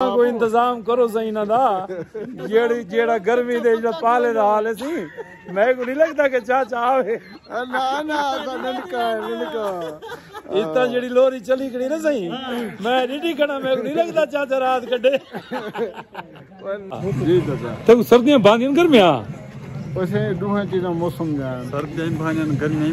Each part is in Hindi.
कोई इंतजाम करो सही ना दा जेड़ा गर्मी दे जो पाले दा हाल सी मैं को नहीं लगता कि चाचा आवे ना ना ननका इतना जेड़ी लोरी चली करी ना सही मैं नहीं खड़ा मैं को नहीं लगता चाचा रात कटे जी चाचा तो सर्दियां बांधियन गर्मियां वैसे दूसरी चीज़ों मौसम जान सर्दी भाजन गर्मी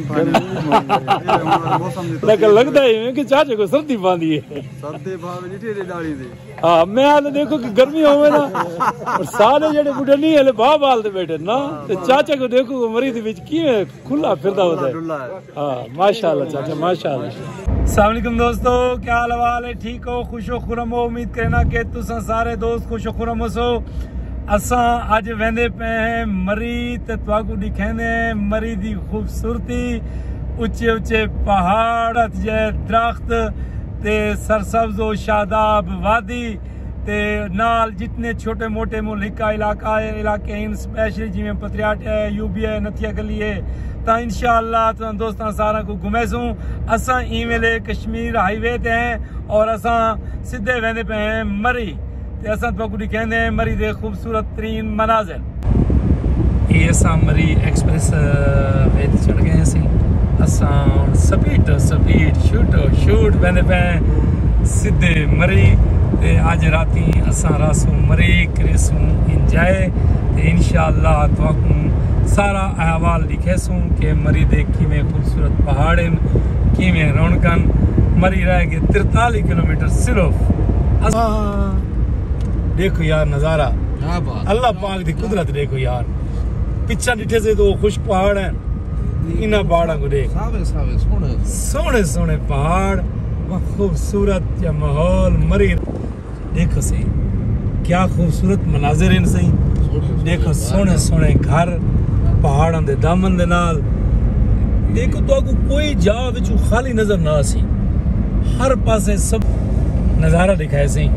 भाजन मौसम लेकिन लगता है कि चाचा को सर्दी बांधी है सर्दी भाव नहीं थे डाली दे हाँ मैं आले देखो कि गर्मी होवे ना और सारे जेडे बुढ़े नहीं हले बाह बालते बैठे ना तो चाचा को देखो मरी दे विच किवें खुला फिरदा होता है हाँ माशाल्लाह चाचा माशाल्लाह। अस्सलाम वालेकुम दोस्तों, क्या हाल है? ठीक हो, खुशो खुरम हो? उम्मीद करना कि तुसां सारे दोस्त खुशो खुरम हो। असां अज वेंदे पे हैं मरी ते तुहाकू दिखांदे मरी दी खूबसूरती, उच्चे उच्चे पहाड़ जे दरख्त ते सरसब्ज व शादाब वादी ते नाल जितने छोटे मोटे मुल्का इलाके हैं स्पेशली जिमें पथरियाटा है, यूबी है, नथिया गली है तो इंशाअल्लाह तो दोस्तों सारा को घुमेसूं। असां ई वेले कश्मीर हाईवे ते हैं और असां सीधे वेंदे पे हैं मरी ते असां तुहाकू दिखांदे हैं मरी दे खूबसूरत तरीन मनाजिर। ये असां मरी एक्सप्रेस वे ते चढ़ गए असीं असां स्पीड शूट वेंदे पे सीधे मरी ते अज राती असां रासू मरी करेसूं इंजॉय ते इंशाअल्लाह तुहाकू सारा अहवाल दिखेसूं कि मरी दे किवें खूबसूरत पहाड़ किवें रौनकन। मरी रह गए 43 किलोमीटर सिर्फ। देखो यार नज़ारा, अल्लाह पाक दी कुदरत देखो यार, पिछा डिठे से तो खुश्क पहाड़ है, इन्हां पहाड़ों को देख, सोने सोने पहाड़, खूबसूरत या माहौल। मरी देखो सही क्या खूबसूरत मनाजिर इन सही, देखो सोने सोने घर पहाड़ों दे दामन दे नाल। देखो तो कोई जा विचू खाली नजर ना सी, हर पासे सब नज़ारा दिखाए सही।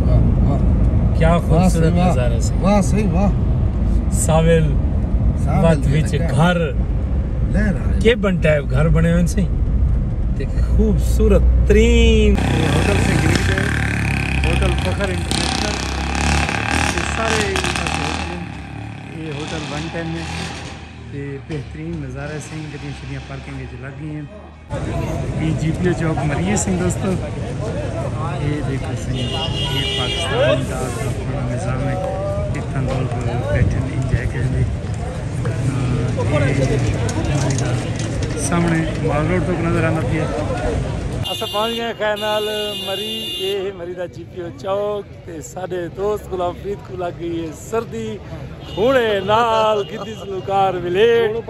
क्या खूबसूरत नज़ारा सी, वाह सही वाह। साविल वत विच घर केबन टाइप घर बने हुए सही ते खूबसूरत तरीन। होटल से गिरी गए, होटल फखर इंटरनेशनल, ये सारे ये होटल 110 में ते बेहतरीन नज़ारा से गड्डियां शड्डियां पार्किंग लग गई हैं। ये जीपीओ चौक मरी सिंह दोस्तों, ये देखो सही ये पाकिस्तान का निज़ाम है, इतना लोग बैठे इंजॉय करेंगे। सामने माल रोड तक नज़र आना पिया। असां पहुंच गए खैर नाल मरी, ये है मरी दा जीपीओ चौक ते साडे दोस्त गुलाम फरीद को लग गई है सर्दी हुणे नाल किदी सलूकार मिले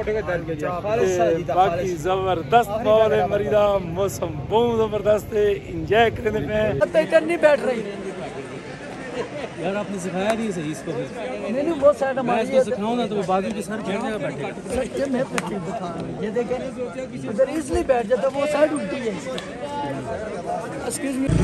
बाकी जबरदस्त माहौल है मरी दा, मौसम बहुत जबरदस्त है, इंजॉय करने पे नहीं बैठ रही यार। आपने सिखाया नहीं सही इसको, नहीं वो साइड मैं इसको सिखाऊं ना तो वो बाजू के सर चढ़ जाएगा बैठे सच्चे में पट्टी दिखा ये देखें इधर इसलिए बैठ जाता, वो साइड उल्टी है। एक्सक्यूज मी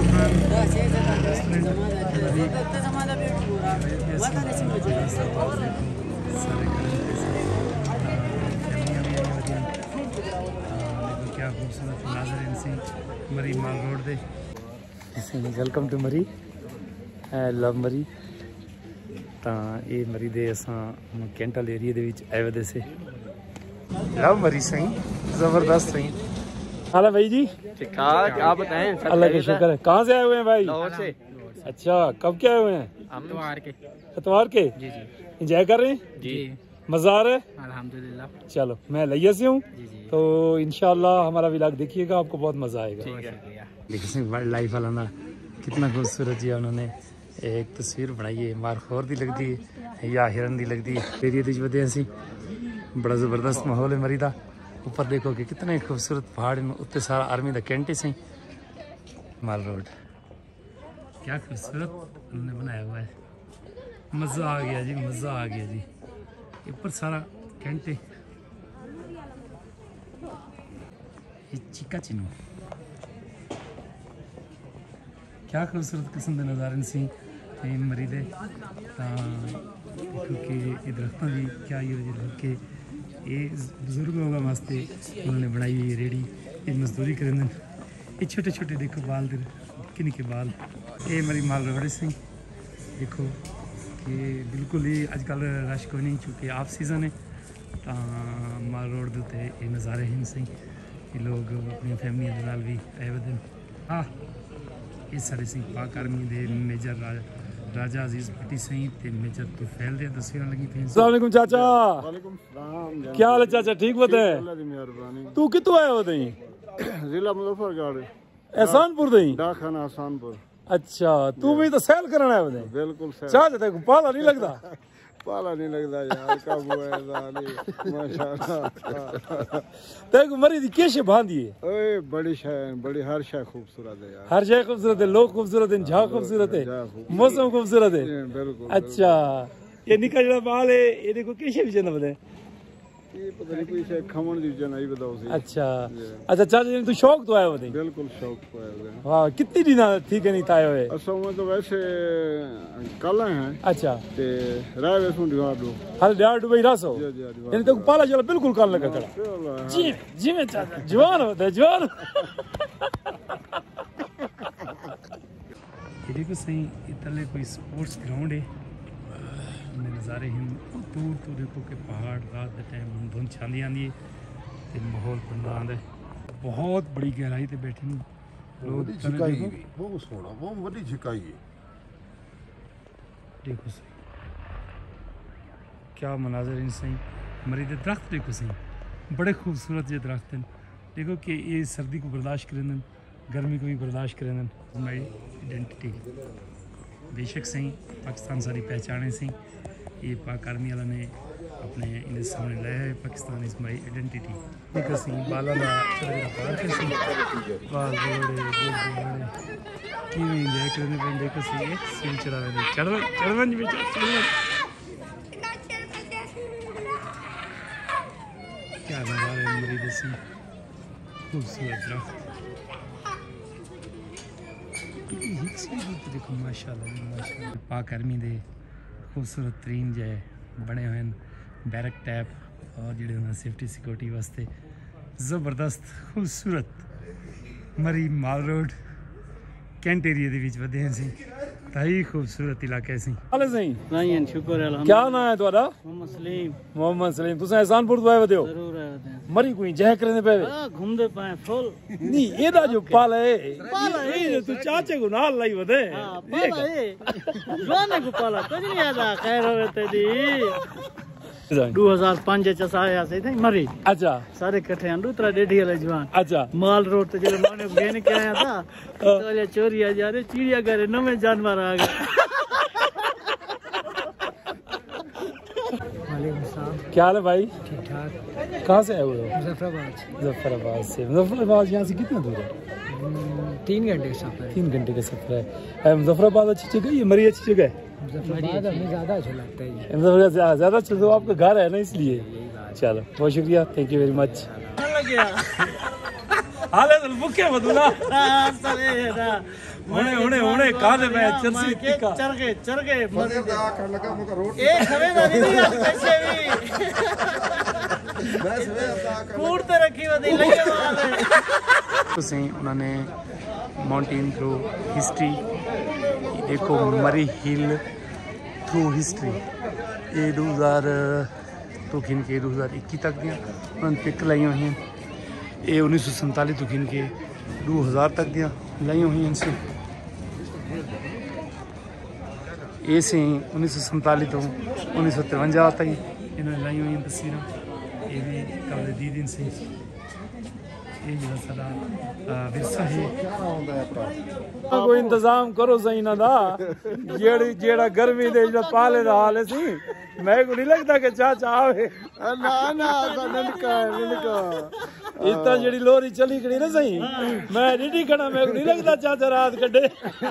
क्या खूबसूरत नाज़र इनसे मरी माल रोड दे। Welcome to Murree, I love मरी। तो ये मरी दे असां कैंटल एरिया दे विच आए वदे से लव मरी सही जबरदस्त सही। हाल है भाई जी? ठीक ठाक, आप बताएं? अल्लाह का शुक्र है। कहाँ से आए हुए हैं भाई? लाहौर से। अच्छा, कब के आए हुए हैं? इतवार के। जी जी। एंजॉय कर रहे हैं जी, मजा आ रहा है अल्हम्दुलिल्लाह। चलो मैं लिया से हूँ तो इंशाल्लाह हमारा व्लॉग देखिएगा, आपको बहुत मजा आएगा। देखिए वाइल्ड लाइफ वाला ना कितना खूबसूरत जी उन्होंने एक तस्वीर बनाई है, मारखोर दी लगती है या हिरन दी लगती है। एरिया दी वजह से बड़ा ज़बरदस्त माहौल है मरी दा। ऊपर देखो कि कितने खूबसूरत पहाड़ हैं, उत्ते सारा आर्मी दा कैंट से माल रोड, क्या खूबसूरत उन्होंने बनाया हुआ है। मज़ा आ गया जी, मज़ा आ गया जी। ऊपर सारा कैंट है, ये चिका चिनो क्या खूबसूरत किस्म के नज़ारे सी मरी दे। क्योंकि ये दरख्तों की क्या ये के ये बुजुर्ग होगा वास्ते उन्होंने बनाई हुई रेड़ी, ये मजदूरी करें। ये छोटे छोटे देखो बाल दे कि निके बाल, ये मरी माल रोड से देखो कि बिल्कुल ही अजकल रश कोई नहीं, चूँकि ऑफ सीजन है तो माल रोड के उत्ते ये नज़ारे हैं सही कि लोग अपनी फैमिली के नाल भी आए हुए। हाँ ये साढ़े सिंह पाक आर्मी के मेजर राजा अजीज भट्टी सही ते मेजर तो फैल दे तस्वीर लगी थी। अस्सलाम वालेकुम चाचा। वालेकुम सलाम। क्या हाल है चाचा, ठीक बताए? अल्लाह दी मेहरबानी। तू कितों आया हो दई? जिला मुजफ्फरगढ़, एहसानपुर दई। डाखाना एहसानपुर। अच्छा तू भी तो सैल करना है दई? बिल्कुल सही। चाचा तेरे को पाला नहीं लगता? पाला नहीं लगता यार, कब हुआ है माशाल्लाह। तेरे को मरी दी कैसे बांधी है? ओए बड़ी शय, बड़ी हर शय खूबसूरत है यार। हर शय खूबसूरत है, लोग खूबसूरत है, झाग खूबसूरत है, मौसम खूबसूरत है। बिल्कुल। अच्छा ये निका जड़ा बाल है ये देखो कैसे भी चंदा बताए? ये पता नहीं कोई शय खमन दी जनाई बताओ सी। अच्छा अच्छा चाचा तू शौक तो आया बताई? बिल्कुल शौक को है। हाँ कितनी दिन ठीक है नहीं ताए हुए? असल में तो वैसे कल हैं। अच्छा ते राय वैसू दीवार दो हाल डाल भाई रासो जी जी दीवार। यानी तो पाला चला बिल्कुल कान लगा खड़ा जी जी में चाचा जवान होता है जवान। ये देखो सही इतने कोई स्पोर्ट्स ग्राउंड है, नज़ारे हैं दूर तो देखो कि पहाड़ रात के टाइम धुंध छांदी आती है तो माहौल बंदा आंदा है। बहुत बड़ी गहराई से बैठे हैं लोग। बहुत सोना, बहुत बड़ी झिकाई है। देखो सही क्या मनाजर इन सही मरी दे दरख्त देखो सही बड़े खूबसूरत ये दरख्त हैं। देखो कि ये सर्दी को बर्दाश्त करें, गर्मी को भी बर्दाश्त करें। हमारी आइडेंटिटी बेशक सही पाकिस्तान सारी पहचाने सही ये पाक आर्मी वाला ने अपने इनके सामने लाया है पाकिस्तान इज माई आइडेंटिटी। देखो सही बाला दा पार्क है सही बाल बड़े कि एंजॉय करने पे देखो सही एक सीन चढ़ा रहे चढ़वन भी चढ़वन क्या नज़ारे मरीद से खूबसूरत दरख्त देखो माशाल्लाह माशाल्लाह। पाक आर्मी दे खूबसूरत तरीन जो है बने हुए बैरक टैप और जो सेफ्टी सिक्योरिटी वास्ते ज़बरदस्त खूबसूरत मरी माल रोड कैंट एरिया के विच वधे सी ताई खूबसूरत इलाका सी। हाल सही नहीं शुक्र है अल्हम्दुलिल्लाह। क्या नाम है तुम्हारा? मोहम्मद सलीम। मोहम्मद सलीम तुसा एहसानपुर तो आए वदे हो? जरूर आए होते हैं। मरी कोई जह करने पे घूमदे पाए फुल नहीं एदा जो पाला है ये तू चाचे को नाल लाई वदे। हां पाला है जोने को पाला कुछ नहीं आदा खैर होवे तेदी 2005 च आया से थे मरी। अच्छा सारे इकट्ठे हैं दूसरा डेढ़ी वाले जवान। अच्छा माल रोड ते जब माने गेन के आया था तो ये चोरी आ जा रहे चिड़ियाघर नवे जानवर आ गए। वालेकुम सलाम। क्या हाल है भाई? ठीक ठाक। कहाँ से आए हुए हो? मुजफ्फराबाद। मुजफ्फराबाद से। मुजफ्फराबाद यहाँ से कितना दूर है? 3 घंटे का सफर है। 3 घंटे का सफर है। मुजफ्फराबाद अच्छी जगह है, मरी अच्छी जगह है? मुजफ्फराबाद हमें ज्यादा अच्छा लगता है। मुजफ्फराबाद ज्यादा अच्छा तो आपका घर है ना इसलिए। चलो बहुत शुक्रिया, थैंक यू वेरी मच। हाले तो बुके बदला होने होने होने काले में चरसी टिक्का चढ़ के मर ए खबरदारी नहीं आज पैसे भी बस वे कूड़ ते रखी वदी लगे वाले तो सही उन्होंने माउंटेन थ्रू हिस्ट्री देखो मरी हिल थ्रू हिस्ट्री ये 2000 तो खिन के 2021 तक दियाँ उन्होंने पिक लाई हुई हैं। ये 1947 तो खिन के 2000 तक दियाँ लाई हुई हैं इनसे। ये से 1947 तो 1953 तक इन्होंने लाई हुई हैं तस्वीरें। ये भी काबिल दीद इनसे ये जो सारा विरसा है कोई इंतजाम करो सही ना दा जेड़ा गर्मी दे जो पाले दा हाल सी मैं को नहीं लगता कि चाचा आवे ना ना ननका इतना जेड़ी लोरी चली खड़ी ना सही मैं रेडी खड़ा मैं को नहीं लगता चाचा रात कड्डे।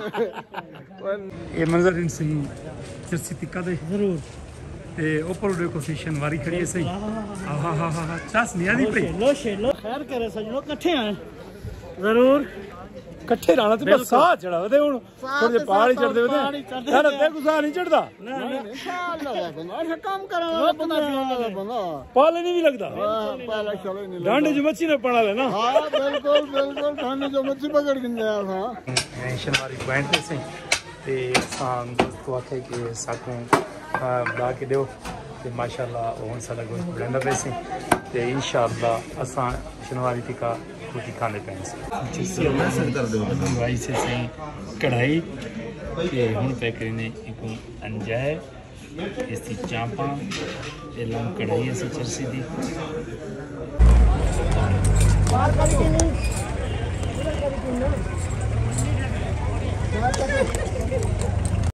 ये मंजर इन सही चरसी टिक्का दे जरूर ते ऊपर देखो सेशन वारी खड़ी है सही। आहा हा हा चास नहीं आनी पे लो खैर करे सजनो इकट्ठे हैं जरूर इकट्ठे रहना ते बस साह चढ़ा दे हुन थोड़े पहाड़ी चढ़दे वे यार ते को साह नहीं चढ़दा अच्छा काम करा वाला बंदा पाले नहीं भी लगदा पाला चलो नहीं डांडे जो मच्छी ने पड़ा ले ना। हां बिल्कुल बिल्कुल डांडे जो मच्छी पकड़ के आया हां नेशन वाली पॉइंट पे से ते ते असां दोस्त को आखे कि साकू बना के दो ते माशाल्लाह हुन सारा गोश्त बनदा पैसे ते इंशाअल्लाह असां शनिवारी टिका रोटी खाने पैसे भाई से सही कढ़ाई ते हुन पे करने एक अंजाए इसकी चांपा ये लंग कढ़ाई ऐसी चरसी दी बाहर